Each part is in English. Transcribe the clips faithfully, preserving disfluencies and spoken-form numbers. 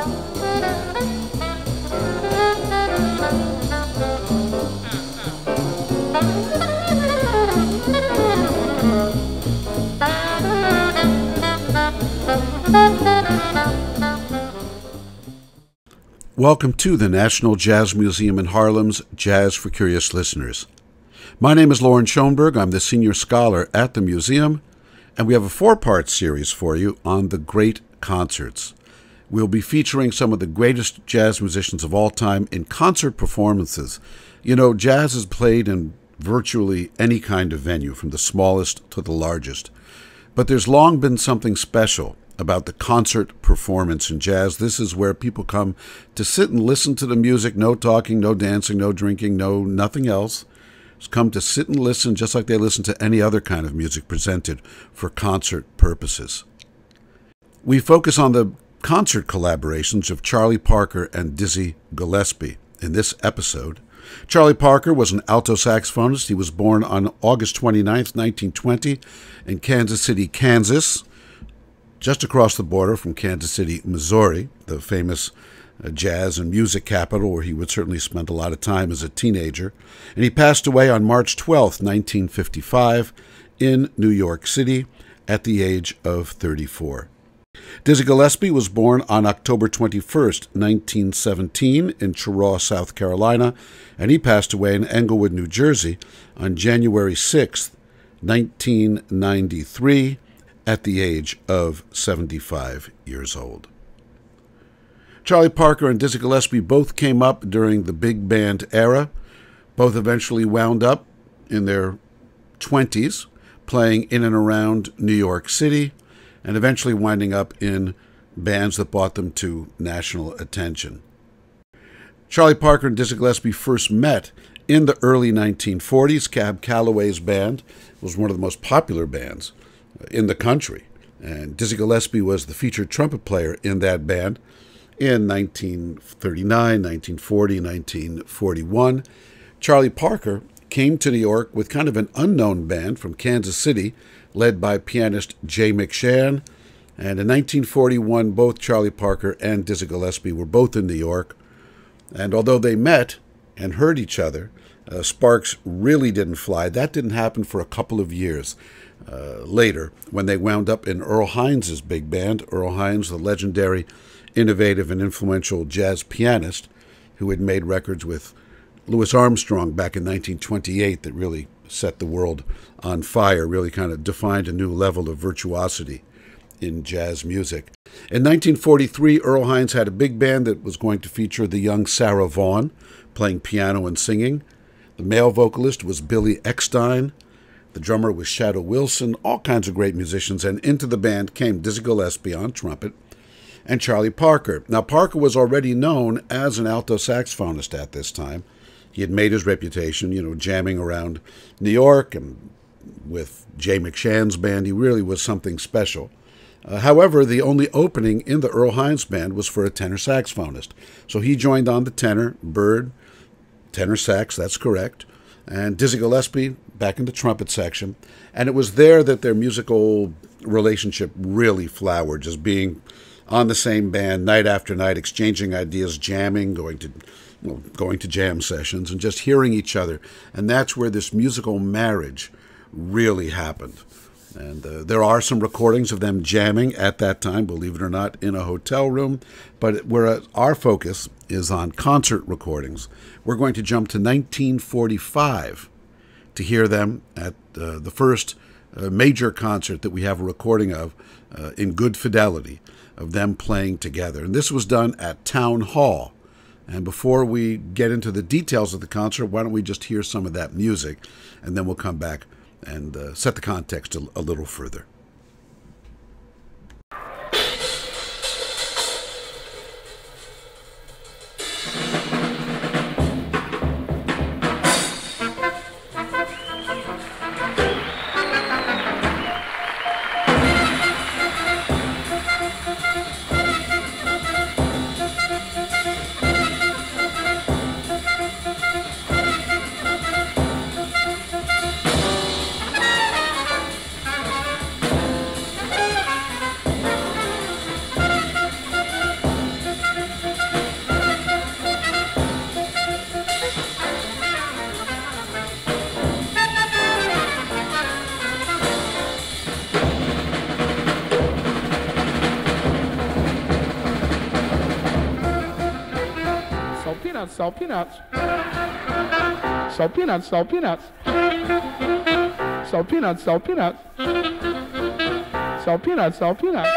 Welcome to the National Jazz Museum in Harlem's Jazz for Curious Listeners. My name is Lauren Schoenberg. I'm the senior scholar at the museum, and we have a four-part series for you on the great concerts. We'll be featuring some of the greatest jazz musicians of all time in concert performances. You know, jazz is played in virtually any kind of venue, from the smallest to the largest. But there's long been something special about the concert performance in jazz. This is where people come to sit and listen to the music, no talking, no dancing, no drinking, no nothing else. Just come to sit and listen just like they listen to any other kind of music presented for concert purposes. We focus on the concert collaborations of Charlie Parker and Dizzy Gillespie in this episode. Charlie Parker was an alto saxophonist. He was born on August twenty-ninth, nineteen twenty in Kansas City, Kansas, just across the border from Kansas City, Missouri, the famous uh, jazz and music capital where he would certainly spend a lot of time as a teenager. And he passed away on March twelfth, nineteen fifty-five in New York City at the age of thirty-four. Dizzy Gillespie was born on October twenty-first, nineteen seventeen in Cheraw, South Carolina, and he passed away in Englewood, New Jersey on January sixth, nineteen ninety-three, at the age of seventy-five years old. Charlie Parker and Dizzy Gillespie both came up during the big band era. Both eventually wound up in their twenties, playing in and around New York City, and eventually winding up in bands that brought them to national attention. Charlie Parker and Dizzy Gillespie first met in the early nineteen forties. Cab Calloway's band was one of the most popular bands in the country, and Dizzy Gillespie was the featured trumpet player in that band in nineteen thirty-nine, nineteen forty, nineteen forty-one. Charlie Parker came to New York with kind of an unknown band from Kansas City, led by pianist Jay McShann, and in nineteen forty-one, both Charlie Parker and Dizzy Gillespie were both in New York, and although they met and heard each other, uh, sparks really didn't fly. That didn't happen for a couple of years. Uh, later, when they wound up in Earl Hines' big band. Earl Hines, the legendary, innovative, and influential jazz pianist who had made records with Louis Armstrong back in nineteen twenty-eight that really set the world on fire, really kind of defined a new level of virtuosity in jazz music. In nineteen forty-three, Earl Hines had a big band that was going to feature the young Sarah Vaughan playing piano and singing. The male vocalist was Billy Eckstein. The drummer was Shadow Wilson, all kinds of great musicians, and into the band came Dizzy Gillespie on trumpet and Charlie Parker. Now, Parker was already known as an alto saxophonist at this time. He had made his reputation, you know, jamming around New York and with Jay McShann's band. He really was something special. Uh, however, the only opening in the Earl Hines band was for a tenor saxophonist. So he joined on the tenor, Bird, tenor sax, that's correct, and Dizzy Gillespie back in the trumpet section. And it was there that their musical relationship really flowered, just being on the same band night after night, exchanging ideas, jamming, going to well, going to jam sessions, and just hearing each other. And that's where this musical marriage really happened. And uh, there are some recordings of them jamming at that time, believe it or not, in a hotel room. But whereas our focus is on concert recordings, we're going to jump to nineteen forty-five to hear them at uh, the first uh, major concert that we have a recording of uh, in good fidelity, of them playing together. And this was done at Town Hall. And before we get into the details of the concert, why don't we just hear some of that music, and then we'll come back and uh, set the context a, a little further. peanuts, salt peanuts. Salt peanuts, salt peanuts. Salt peanuts, salt peanuts. Salt peanuts, salt peanuts.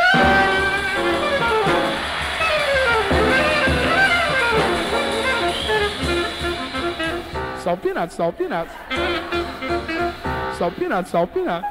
Salt peanuts, salt peanuts. Salt peanuts, salt peanuts.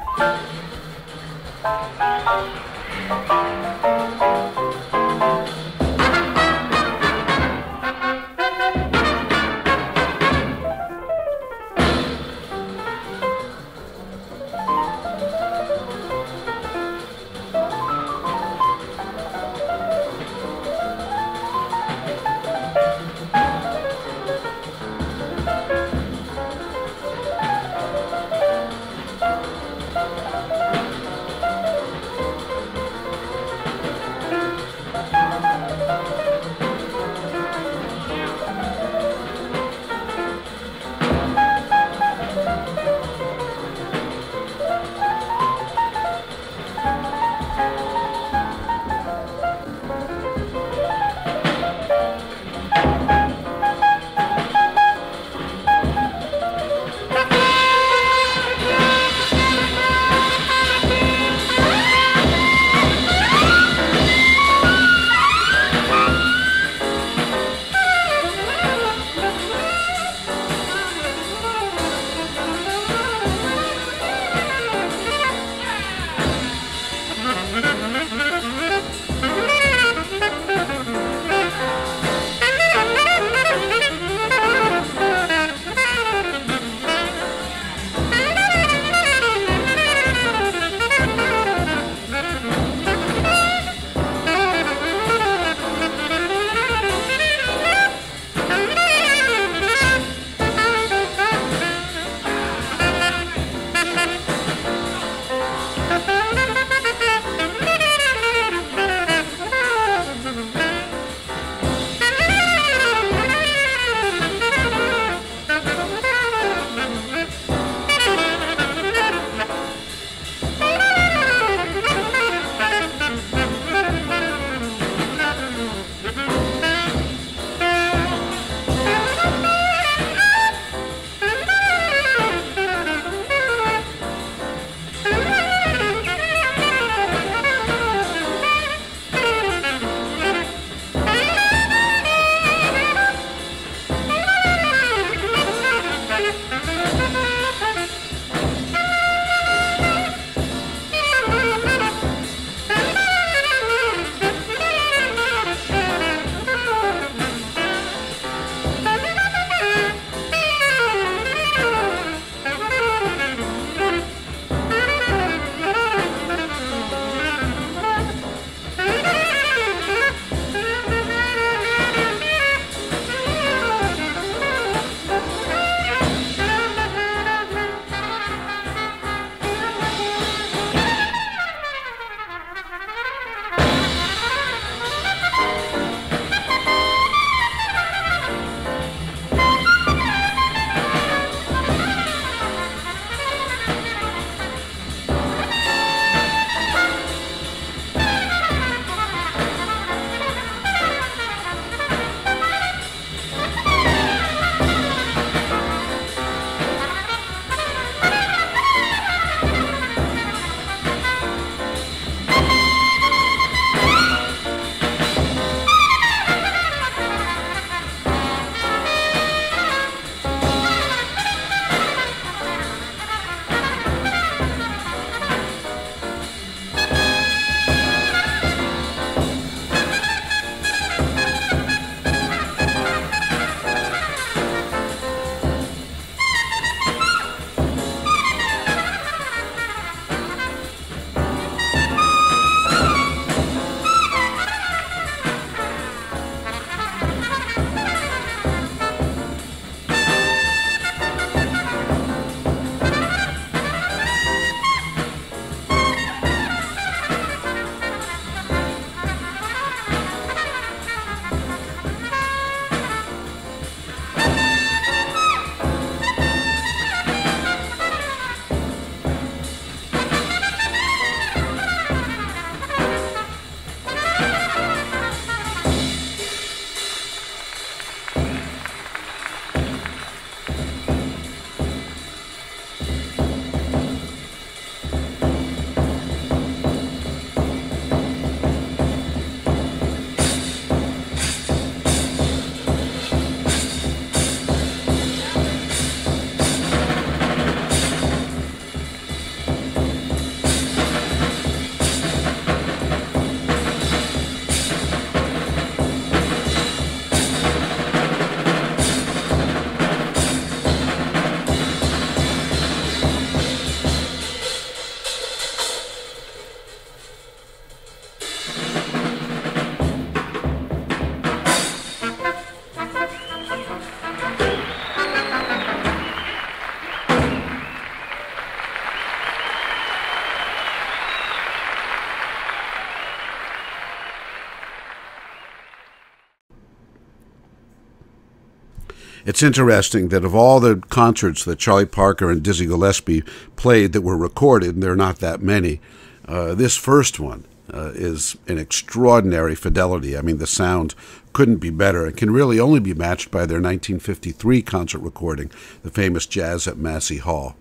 It's interesting that of all the concerts that Charlie Parker and Dizzy Gillespie played that were recorded, and there are not that many, uh, this first one uh, is an extraordinary fidelity. I mean, the sound couldn't be better. It can really only be matched by their nineteen fifty-three concert recording, the famous Jazz at Massey Hall.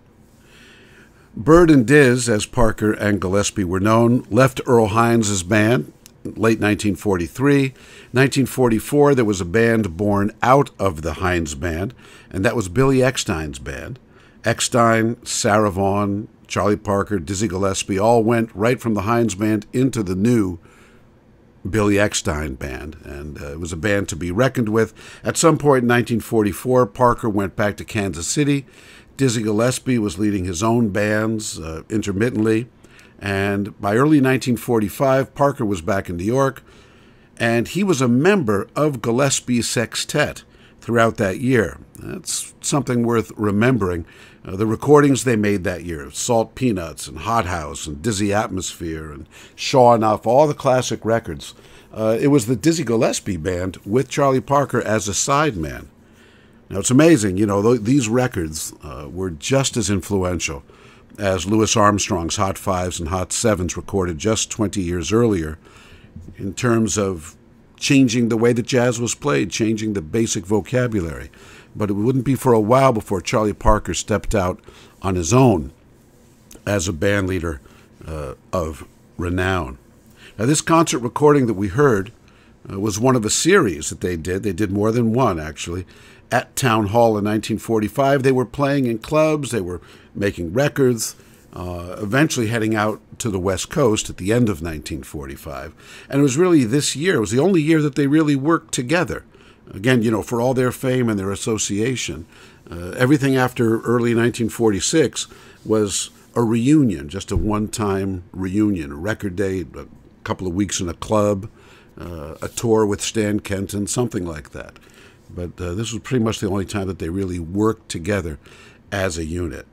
Bird and Diz, as Parker and Gillespie were known, left Earl Hines' band in late nineteen forty-three. nineteen forty-four, there was a band born out of the Hines band, and that was Billy Eckstine's band. Eckstine, Sarah Vaughan, Charlie Parker, Dizzy Gillespie all went right from the Hines band into the new Billy Eckstine band, and uh, it was a band to be reckoned with. At some point in nineteen forty-four, Parker went back to Kansas City. Dizzy Gillespie was leading his own bands uh, intermittently, and by early nineteen forty-five, Parker was back in New York, and he was a member of Gillespie's sextet throughout that year. That's something worth remembering. Uh, the recordings they made that year, Salt Peanuts and Hot House and Dizzy Atmosphere and Sure Enough, all the classic records. Uh, it was the Dizzy Gillespie band with Charlie Parker as a sideman. Now, it's amazing, you know, th- these records uh, were just as influential as Louis Armstrong's Hot Fives and Hot Sevens recorded just twenty years earlier in terms of changing the way that jazz was played, changing the basic vocabulary. But it wouldn't be for a while before Charlie Parker stepped out on his own as a band leader uh, of renown. Now, this concert recording that we heard uh, was one of a series that they did. They did more than one, actually. At Town Hall in nineteen forty-five, they were playing in clubs, they were making records, uh, eventually heading out to the West Coast at the end of nineteen forty-five. And it was really this year, it was the only year that they really worked together. Again, you know, for all their fame and their association, uh, everything after early nineteen forty-six was a reunion, just a one-time reunion, a record date, a couple of weeks in a club, uh, a tour with Stan Kenton, something like that. But uh, this was pretty much the only time that they really worked together as a unit.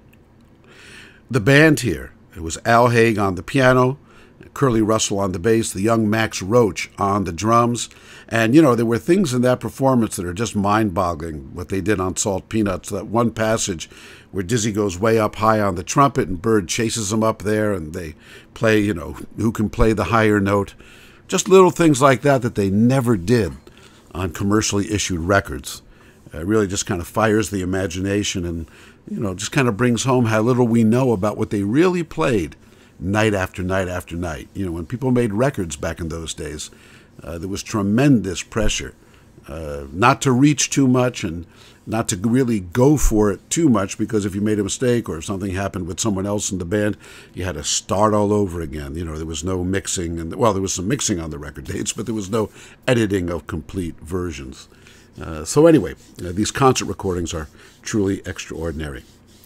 The band here, it was Al Haig on the piano, Curly Russell on the bass, the young Max Roach on the drums. And, you know, there were things in that performance that are just mind-boggling, what they did on Salt Peanuts. That one passage where Dizzy goes way up high on the trumpet and Bird chases him up there and they play, you know, who can play the higher note. Just little things like that that they never did on commercially issued records. It really just kind of fires the imagination and, you know, just kind of brings home how little we know about what they really played night after night after night. You know, when people made records back in those days, uh, there was tremendous pressure uh, not to reach too much and not to really go for it too much, because if you made a mistake or if something happened with someone else in the band, you had to start all over again. You know, there was no mixing, and well, there was some mixing on the record dates, but there was no editing of complete versions. Uh, so anyway, uh, these concert recordings are truly extraordinary.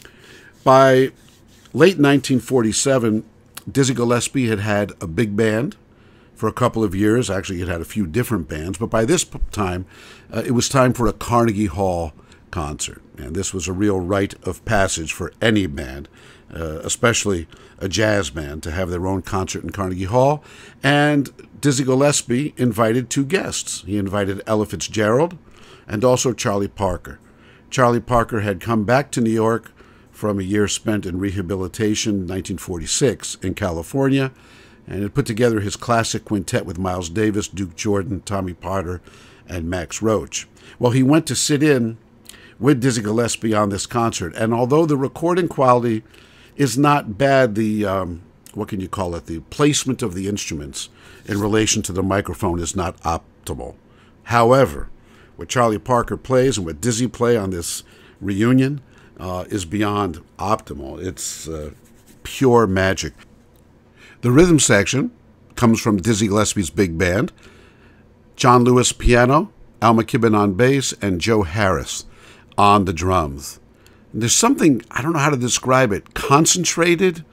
By late nineteen forty-seven, Dizzy Gillespie had had a big band for a couple of years. Actually, it had a few different bands, but by this time, uh, it was time for a Carnegie Hall concert. And this was a real rite of passage for any band, uh, especially a jazz band, to have their own concert in Carnegie Hall. And Dizzy Gillespie invited two guests. He invited Ella Fitzgerald and also Charlie Parker. Charlie Parker had come back to New York from a year spent in rehabilitation in nineteen forty-six in California, and had put together his classic quintet with Miles Davis, Duke Jordan, Tommy Potter, and Max Roach. Well, he went to sit in with Dizzy Gillespie on this concert, and although the recording quality is not bad, the, um, what can you call it, the placement of the instruments in relation to the microphone is not optimal. However, what Charlie Parker plays and what Dizzy play on this reunion uh, is beyond optimal. It's uh, pure magic. The rhythm section comes from Dizzy Gillespie's big band, John Lewis piano, Al McKibben on bass, and Joe Harris on the drums. And there's something, I don't know how to describe it, concentrated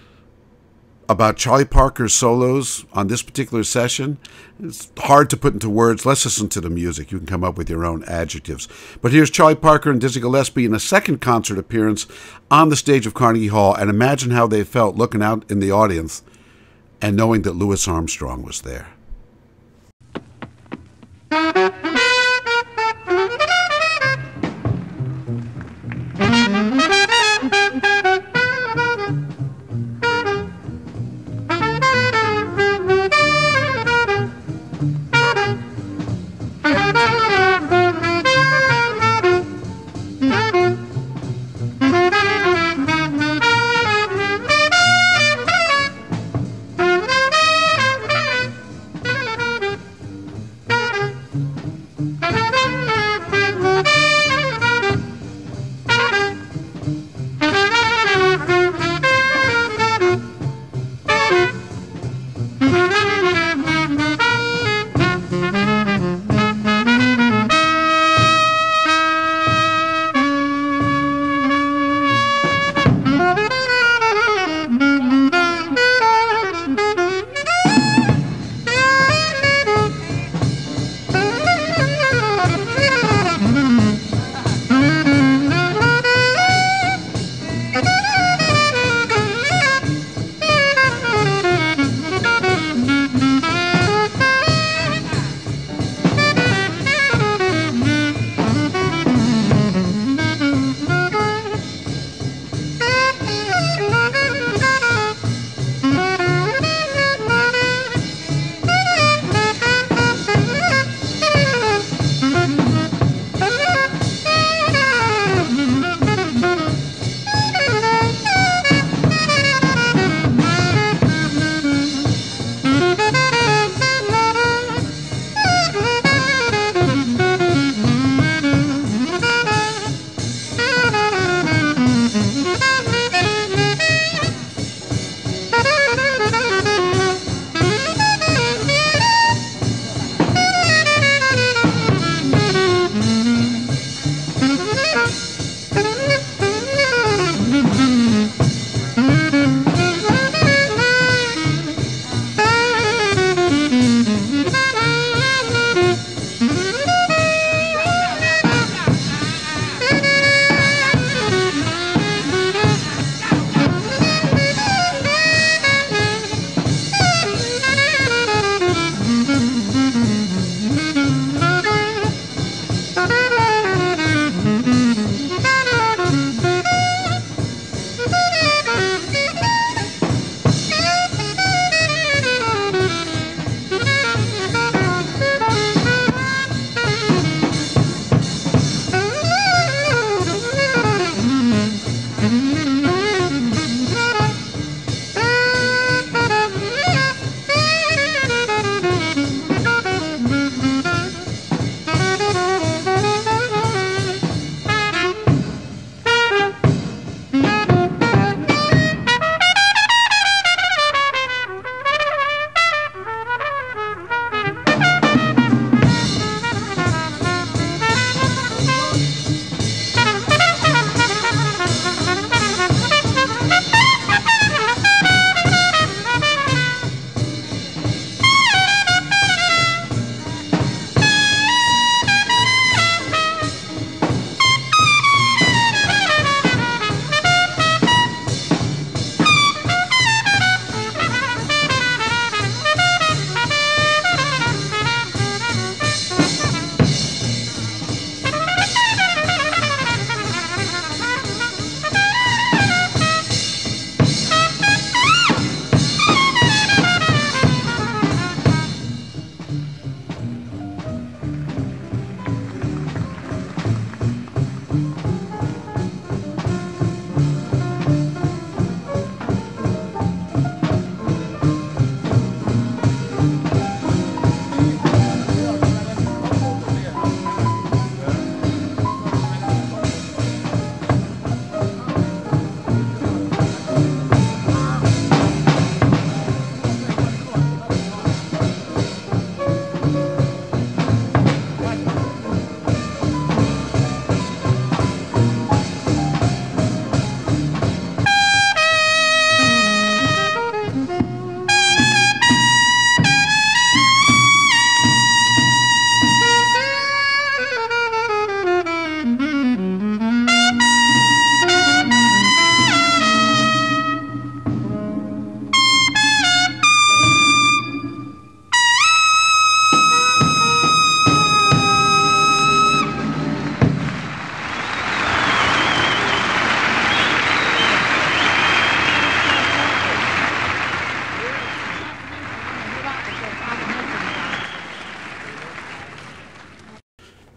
about Charlie Parker's solos on this particular session. It's hard to put into words. Let's listen to the music. You can come up with your own adjectives. But here's Charlie Parker and Dizzy Gillespie in a second concert appearance on the stage of Carnegie Hall, and imagine how they felt looking out in the audience and knowing that Louis Armstrong was there.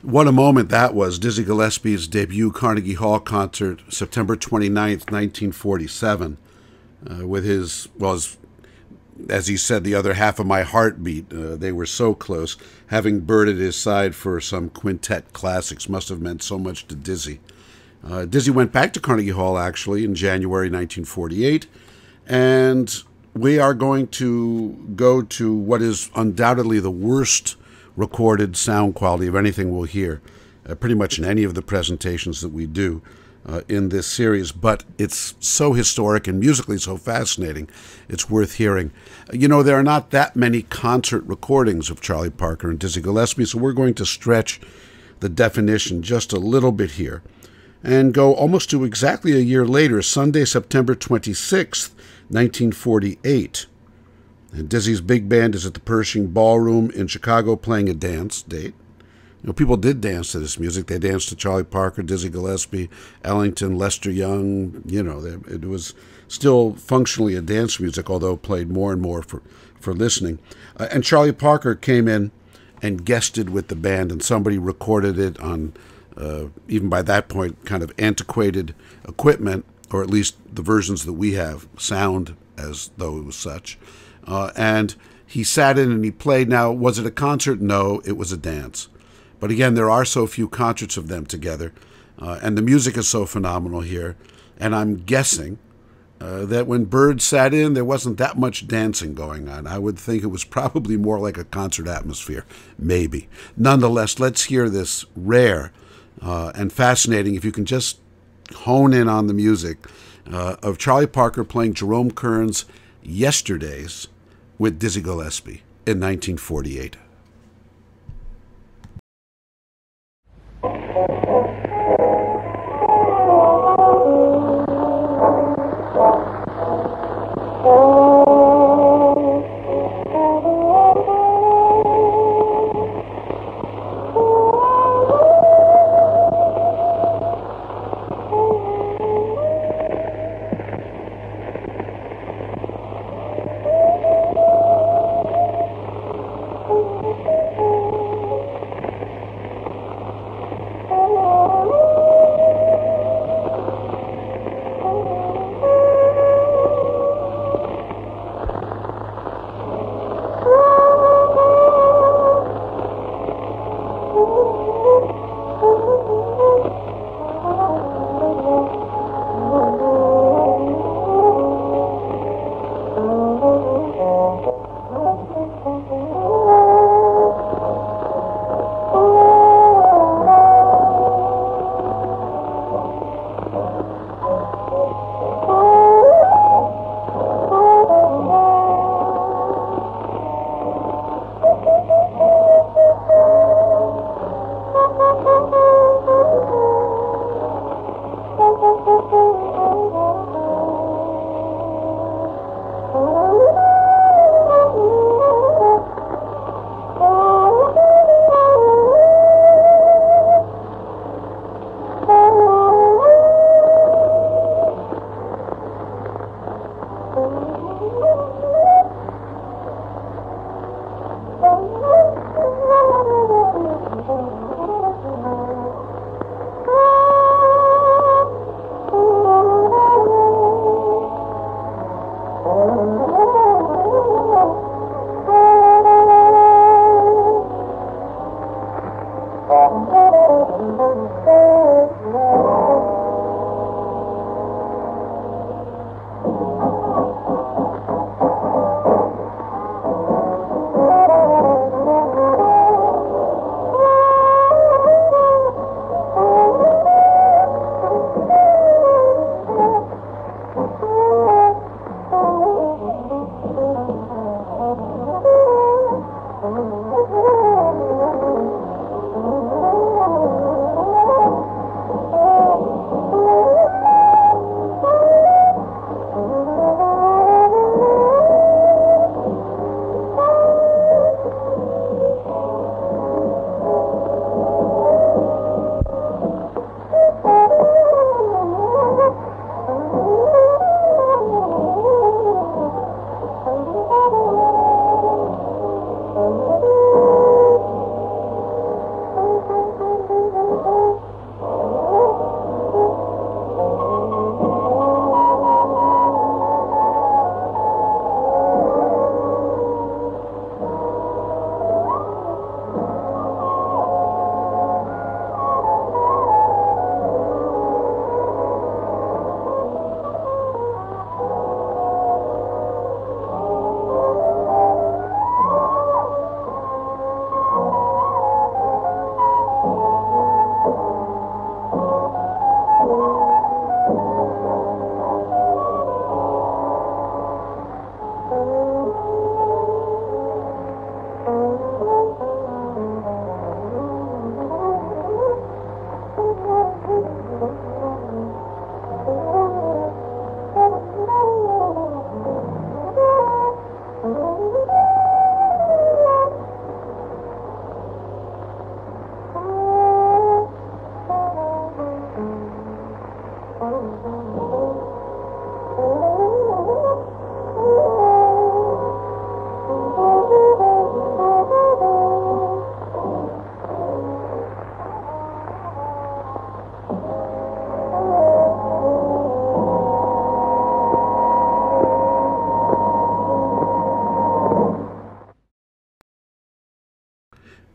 What a moment that was. Dizzy Gillespie's debut Carnegie Hall concert, September twenty-ninth, nineteen forty-seven, uh, with his, well, his, as he said, the other half of my heartbeat. Uh, they were so close. Having Bird at his side for some quintet classics must have meant so much to Dizzy. Uh, Dizzy went back to Carnegie Hall, actually, in January nineteen forty-eight, and we are going to go to what is undoubtedly the worst recorded sound quality of anything we'll hear, uh, pretty much in any of the presentations that we do uh, in this series, but it's so historic and musically so fascinating, it's worth hearing. You know, there are not that many concert recordings of Charlie Parker and Dizzy Gillespie, so we're going to stretch the definition just a little bit here and go almost to exactly a year later, Sunday, September twenty-sixth, nineteen forty-eight. And Dizzy's big band is at the Pershing Ballroom in Chicago playing a dance date. You know, people did dance to this music. They danced to Charlie Parker, Dizzy Gillespie, Ellington, Lester Young. You know, it was still functionally a dance music, although played more and more for, for listening. Uh, and Charlie Parker came in and guested with the band, and somebody recorded it on, uh, even by that point, kind of antiquated equipment, or at least the versions that we have sound as though it was such. Uh, and he sat in and he played. Now, was it a concert? No, it was a dance. But again, there are so few concerts of them together, uh, and the music is so phenomenal here. And I'm guessing uh, that when Bird sat in, there wasn't that much dancing going on. I would think it was probably more like a concert atmosphere, maybe. Nonetheless, let's hear this rare uh, and fascinating, if you can just hone in on the music, uh, of Charlie Parker playing Jerome Kern's Yesterdays with Dizzy Gillespie in nineteen forty-eight.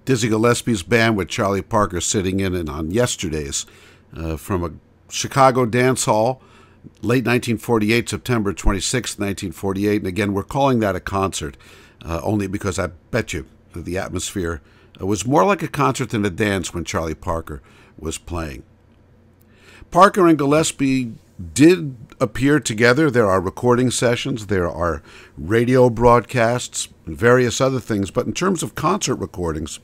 Dizzy Gillespie's band with Charlie Parker sitting in and on Yesterdays uh, from a Chicago dance hall, late nineteen forty-eight, September twenty-sixth, nineteen forty-eight. And again, we're calling that a concert uh, only because I bet you the atmosphere uh, was more like a concert than a dance when Charlie Parker was playing. Parker and Gillespie did appear together. There are recording sessions, there are radio broadcasts, and various other things. But in terms of concert recordings,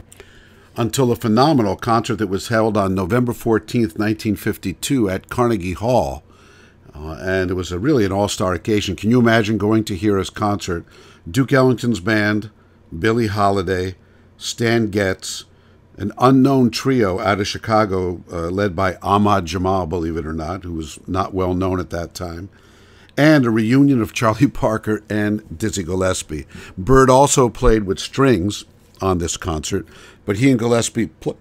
until a phenomenal concert that was held on November fourteenth, nineteen fifty-two at Carnegie Hall, uh, and it was a really an all-star occasion. Can you imagine going to hear his concert? Duke Ellington's band, Billie Holiday, Stan Getz, an unknown trio out of Chicago uh, led by Ahmad Jamal, believe it or not, who was not well known at that time, and a reunion of Charlie Parker and Dizzy Gillespie. Bird also played with strings on this concert, but he and Gillespie, pl-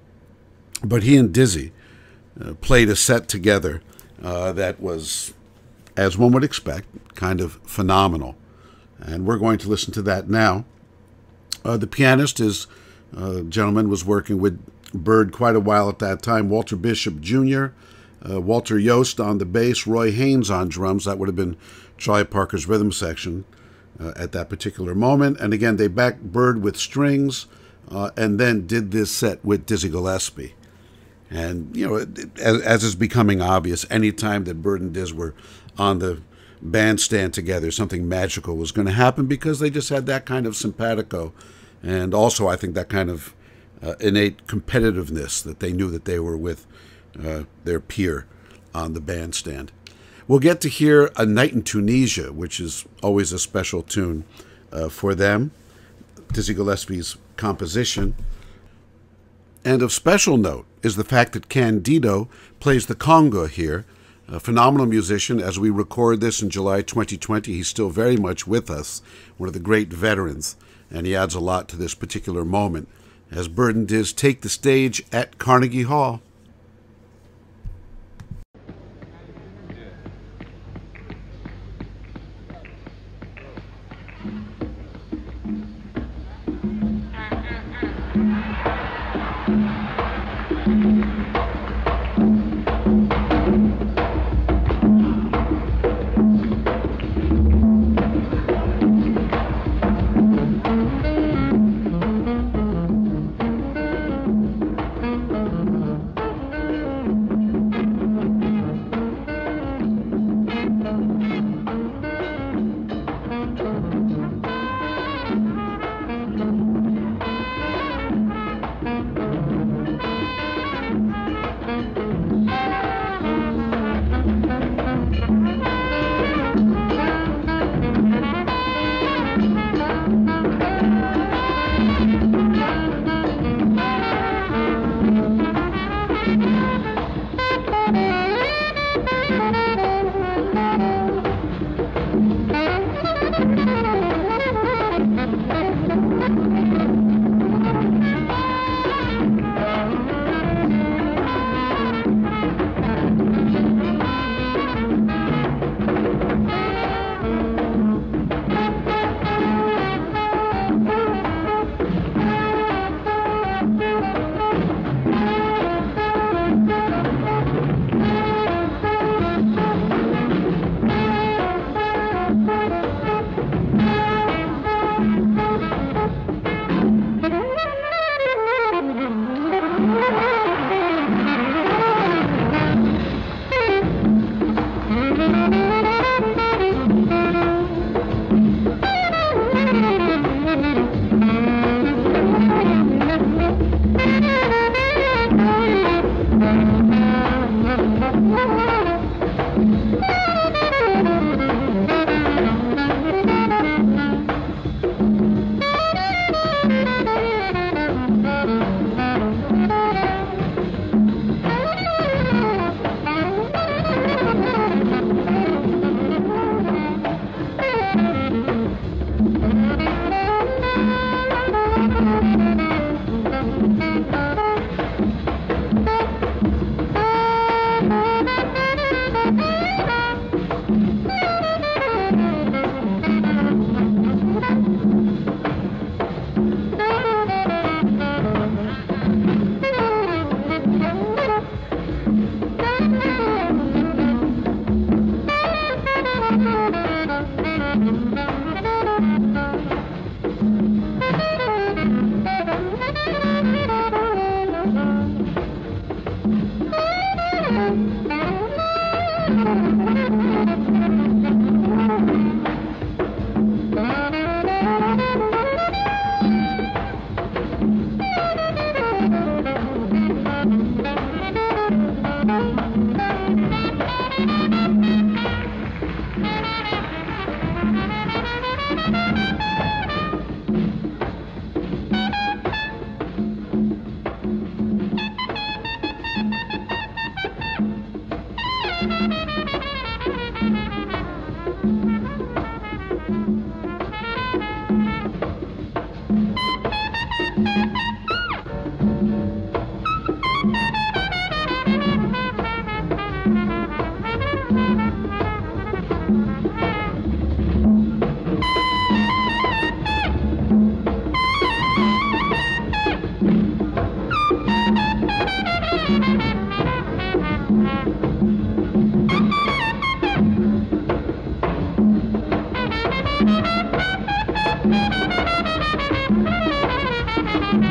but he and Dizzy uh, played a set together uh, that was, as one would expect, kind of phenomenal. And we're going to listen to that now. Uh, the pianist is uh, gentleman was working with Bird quite a while at that time. Walter Bishop Junior, uh, Walter Yost on the bass, Roy Haynes on drums. That would have been Charlie Parker's rhythm section uh, at that particular moment. And again, they backed Bird with strings uh, and then did this set with Dizzy Gillespie. And, you know, as, as is becoming obvious, any time that Bird and Diz were on the bandstand together, something magical was going to happen because they just had that kind of simpatico. And also, I think that kind of uh, innate competitiveness that they knew that they were with uh, their peer on the bandstand. We'll get to hear A Night in Tunisia, which is always a special tune uh, for them, Dizzy Gillespie's composition. And of special note is the fact that Candido plays the conga here, a phenomenal musician. As we record this in July twenty twenty, he's still very much with us, one of the great veterans. And he adds a lot to this particular moment as Bird and Diz take the stage at Carnegie Hall.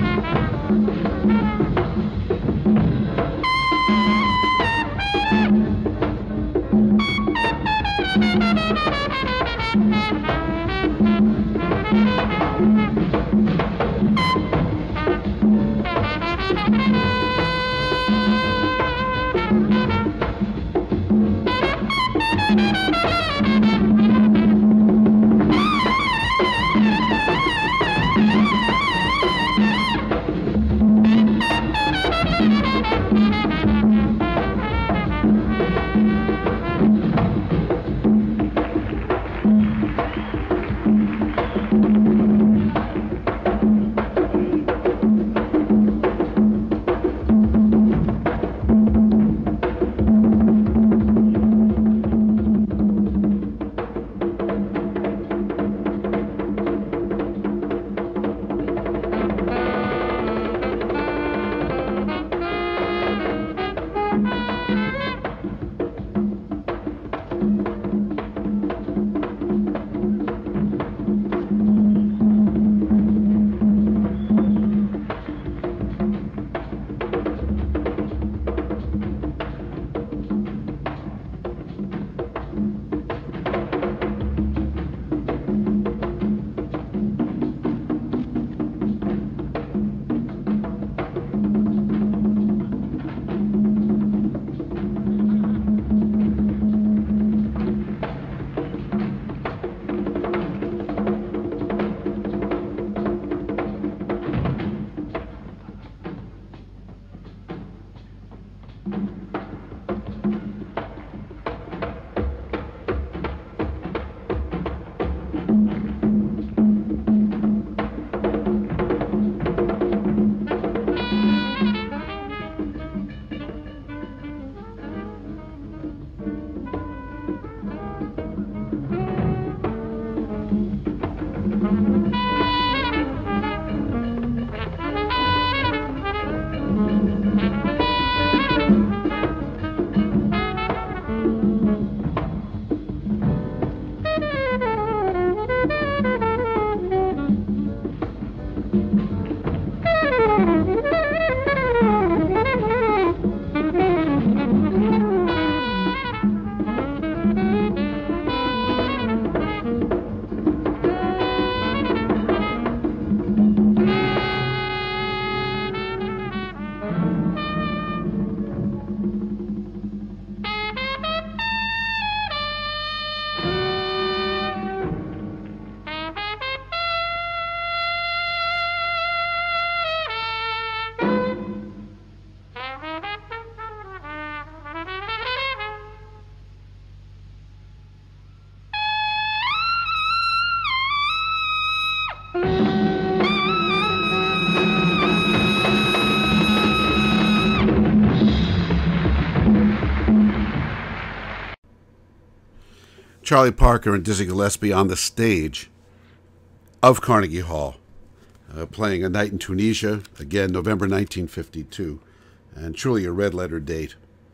Charlie Parker and Dizzy Gillespie on the stage of Carnegie Hall, uh, playing A Night in Tunisia, again, November nineteen fifty-two, and truly a red-letter date.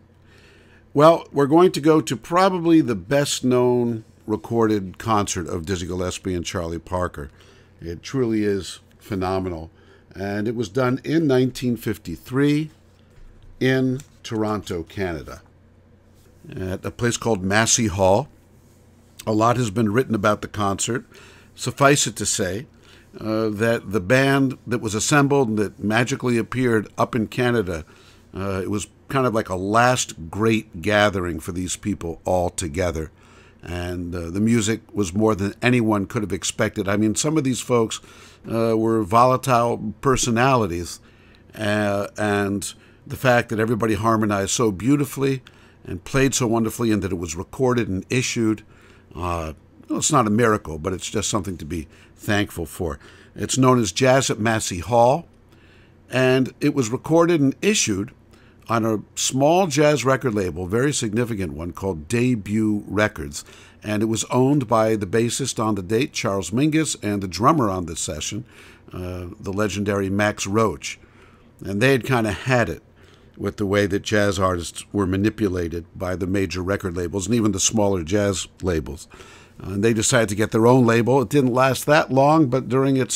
Well, we're going to go to probably the best-known recorded concert of Dizzy Gillespie and Charlie Parker. It truly is phenomenal, and it was done in nineteen fifty-three in Toronto, Canada, at a place called Massey Hall. A lot has been written about the concert. Suffice it to say uh, that the band that was assembled and that magically appeared up in Canada, uh, it was kind of like a last great gathering for these people all together. And uh, the music was more than anyone could have expected. I mean, some of these folks uh, were volatile personalities, uh, and the fact that everybody harmonized so beautifully and played so wonderfully, and that it was recorded and issued, Uh, well, it's not a miracle, but it's just something to be thankful for. It's known as Jazz at Massey Hall, and it was recorded and issued on a small jazz record label, very significant one, called Debut Records. And it was owned by the bassist on the date, Charles Mingus, and the drummer on this session, uh, the legendary Max Roach. And they had kind of had it with the way that jazz artists were manipulated by the major record labels and even the smaller jazz labels. Uh, and they decided to get their own label. It didn't last that long, but during its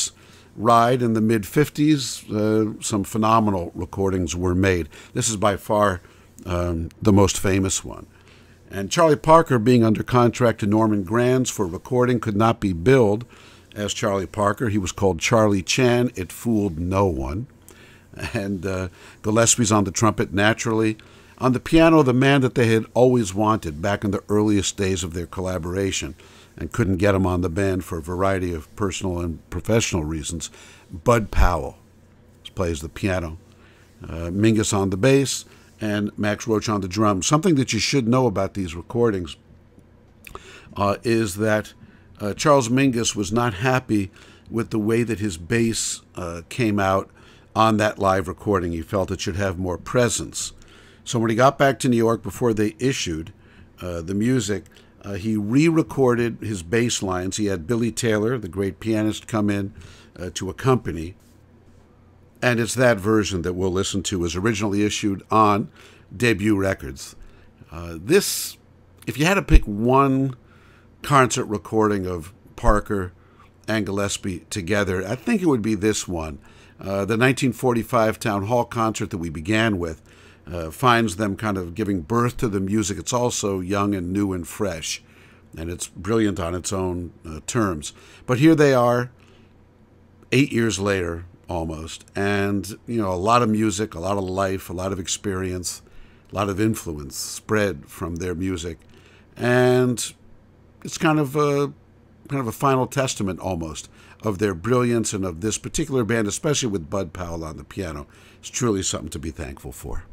ride in the mid fifties, uh, some phenomenal recordings were made. This is by far um, the most famous one. And Charlie Parker, being under contract to Norman Granz for recording, could not be billed as Charlie Parker. He was called Charlie Chan. It fooled no one. And uh, Gillespie's on the trumpet naturally. On the piano, the man that they had always wanted back in the earliest days of their collaboration, and couldn't get him on the band for a variety of personal and professional reasons, Bud Powell plays the piano, uh, Mingus on the bass, and Max Roach on the drums. Something that you should know about these recordings uh, is that uh, Charles Mingus was not happy with the way that his bass uh, came out on that live recording. He felt it should have more presence. So when he got back to New York before they issued uh, the music, uh, he re-recorded his bass lines. He had Billy Taylor, the great pianist, come in uh, to accompany. And it's that version that we'll listen to. It was originally issued on Debut Records. Uh, this, if you had to pick one concert recording of Parker and Gillespie together, I think it would be this one. Uh, the nineteen forty-five Town Hall concert that we began with uh, finds them kind of giving birth to the music. It's also young and new and fresh, and it's brilliant on its own uh, terms. But here they are, eight years later, almost, and you know, a lot of music, a lot of life, a lot of experience, a lot of influence spread from their music, and it's kind of a kind of a final testament almost of their brilliance and of this particular band, especially with Bud Powell on the piano. It's truly something to be thankful for.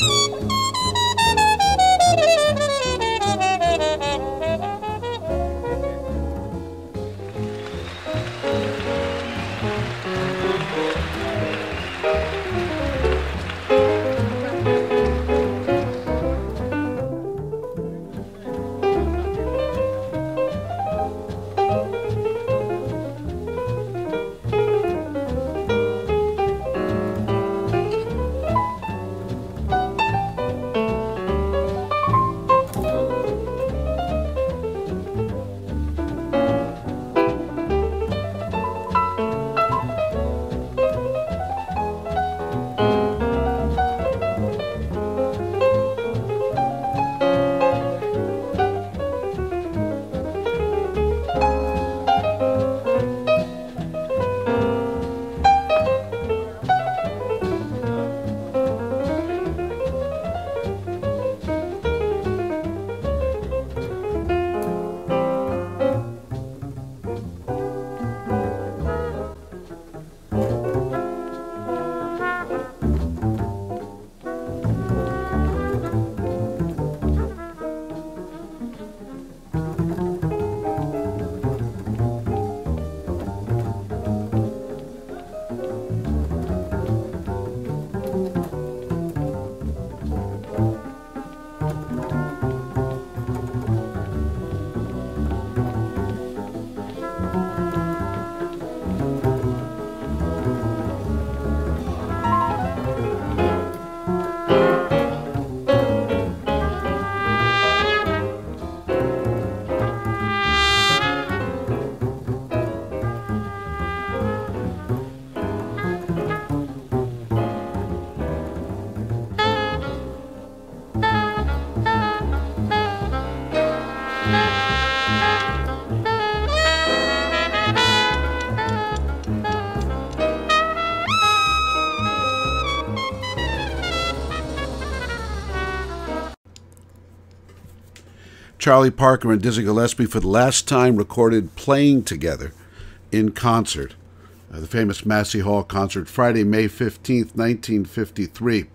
Charlie Parker and Dizzy Gillespie for the last time recorded playing together in concert. Uh, the famous Massey Hall concert, Friday, May fifteenth, nineteen fifty-three.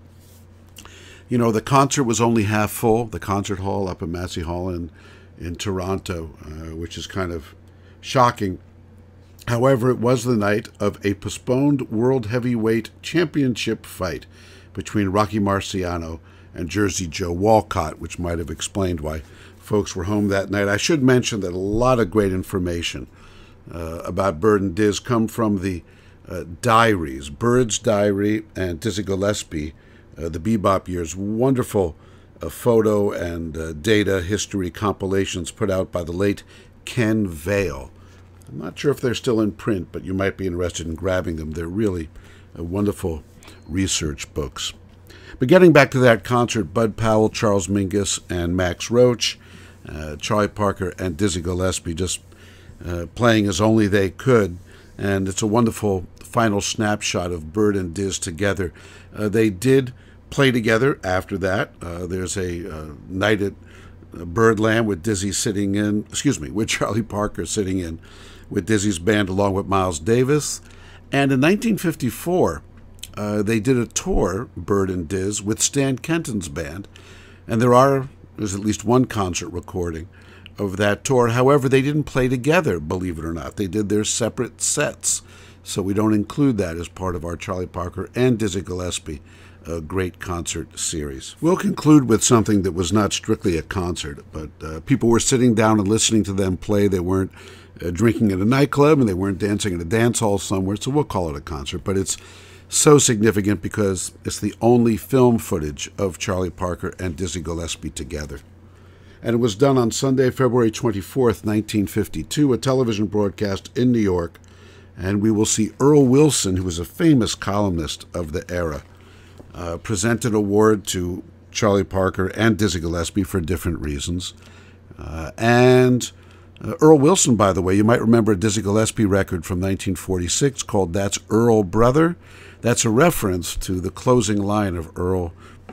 You know, the concert was only half full, the concert hall up at Massey Hall in, in Toronto, uh, which is kind of shocking. However, it was the night of a postponed World Heavyweight Championship fight between Rocky Marciano and Jersey Joe Walcott, which might have explained why folks were home that night. I should mention that a lot of great information uh, about Bird and Diz come from the uh, diaries, Bird's Diary and Dizzy Gillespie, uh, the bebop years, wonderful uh, photo and uh, data history compilations put out by the late Ken Vale. I'm not sure if they're still in print, but you might be interested in grabbing them. They're really uh, wonderful research books. But getting back to that concert, Bud Powell, Charles Mingus, and Max Roach, uh, Charlie Parker, and Dizzy Gillespie just uh, playing as only they could. And it's a wonderful final snapshot of Bird and Diz together. Uh, they did play together after that. Uh, there's a uh, night at Birdland with Dizzy sitting in, excuse me, with Charlie Parker sitting in with Dizzy's band along with Miles Davis. And in nineteen fifty-four, uh, they did a tour, Bird and Diz, with Stan Kenton's band. And there are, there's at least one concert recording of that tour. However, they didn't play together, believe it or not. They did their separate sets. So we don't include that as part of our Charlie Parker and Dizzy Gillespie a great concert series. We'll conclude with something that was not strictly a concert, but uh, people were sitting down and listening to them play. They weren't uh, drinking at a nightclub, and they weren't dancing at a dance hall somewhere, so we'll call it a concert. But it's so significant because it's the only film footage of Charlie Parker and Dizzy Gillespie together. And it was done on Sunday, February twenty-fourth, nineteen fifty-two, a television broadcast in New York, and we will see Earl Wilson, who was a famous columnist of the era, Uh, present an award to Charlie Parker and Dizzy Gillespie for different reasons. Uh, and uh, Earl Wilson, by the way, you might remember a Dizzy Gillespie record from nineteen forty-six called That's Earl Brother. That's a reference to the closing line of Earl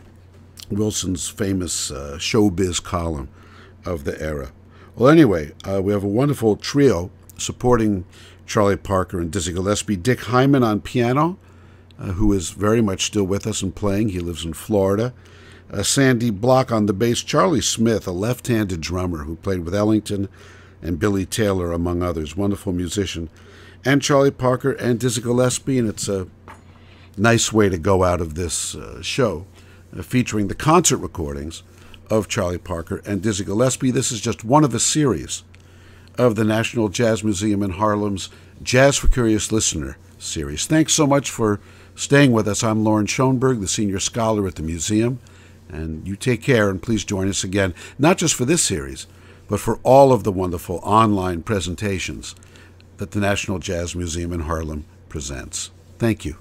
Wilson's famous uh, showbiz column of the era. Well, anyway, uh, we have a wonderful trio supporting Charlie Parker and Dizzy Gillespie. Dick Hyman on piano, Uh, who is very much still with us and playing. He lives in Florida. uh, Sandy Block on the bass, Charlie Smith, a left-handed drummer who played with Ellington and Billy Taylor, among others, wonderful musician, and Charlie Parker and Dizzy Gillespie, and it's a nice way to go out of this uh, show, uh, featuring the concert recordings of Charlie Parker and Dizzy Gillespie. This is just one of a series of the National Jazz Museum in Harlem's Jazz for Curious Listener series. Thanks so much for staying with us. I'm Lauren Schoenberg, the senior scholar at the museum, and you take care, and please join us again, not just for this series, but for all of the wonderful online presentations that the National Jazz Museum in Harlem presents. Thank you.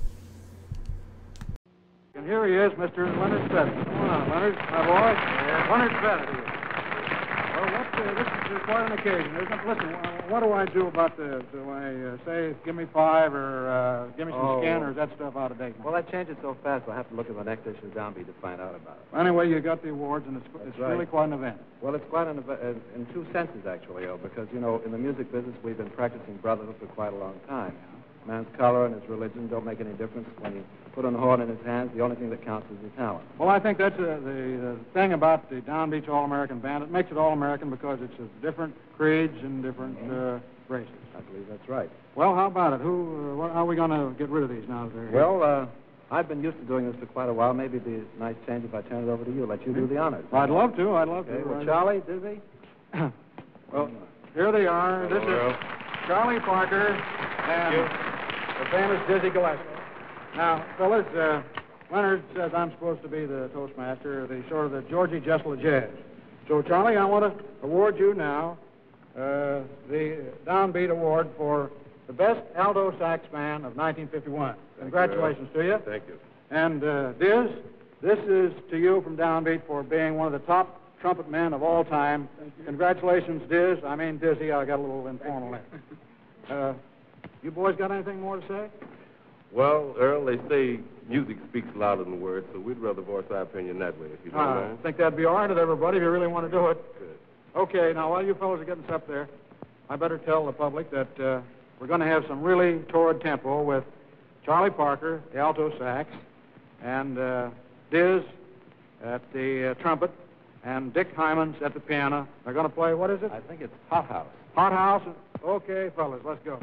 And here he is, Mister Leonard Bennett. Come on, Leonard, my boy. Yeah. Leonard Bennett here. Well, what, uh, this is uh, quite an occasion, isn't it? Listen, uh, what do I do about the, do I uh, say, give me five, or uh, give me some Oh. scan, or is that stuff out of date? Well, that changes so fast, I'll have to look at my next issue of Downbeat to find out about it. Anyway, you got the awards, and it's, it's right. really quite an event. Well, it's quite an event uh, in two senses, actually, oh, because, you know, in the music business, we've been practicing brotherhood for quite a long time. Man's color and his religion don't make any difference. When you put a horn in his hands, the only thing that counts is his talent. Well, I think that's uh, the, the thing about the Downbeat All-American Band. It makes it All-American because it's of different creeds and different uh, races. I believe that's right. Well, how about it? Who? Uh, what, how are we going to get rid of these now that they're here? Well, uh, I've been used to doing this for quite a while. Maybe it'd be a nice change if I turn it over to you, let you do the honors. I'd love to. I'd love Okay, to. well, Right. Charlie, Dizzy? Well, here they are. This is Charlie Parker and the famous Dizzy Gillespie. Now, fellas, uh, Leonard says I'm supposed to be the Toastmaster, the sort of the Georgie Jessel of jazz. So, Charlie, I want to award you now uh, the Downbeat Award for the best alto sax man of nineteen fifty-one. Congratulations to you. Thank you. And uh, Diz, this is to you from Downbeat for being one of the top trumpet men of all time. Congratulations, Diz. I mean, Dizzy, I got a little informal there. Uh, you boys got anything more to say? Well, Earl, they say music speaks louder than words, so we'd rather voice our opinion that way, if you don't Uh, I mind. think that'd be all right with everybody if you really want to do it. Good. Okay, now while you fellows are getting up there, I better tell the public that uh, we're going to have some really torrid tempo with Charlie Parker, the alto sax, and uh, Diz at the uh, trumpet, and Dick Hymans at the piano. They're going to play, what is it? I think it's Hot House. Hot House. Okay, fellas, let's go.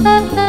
Thank you.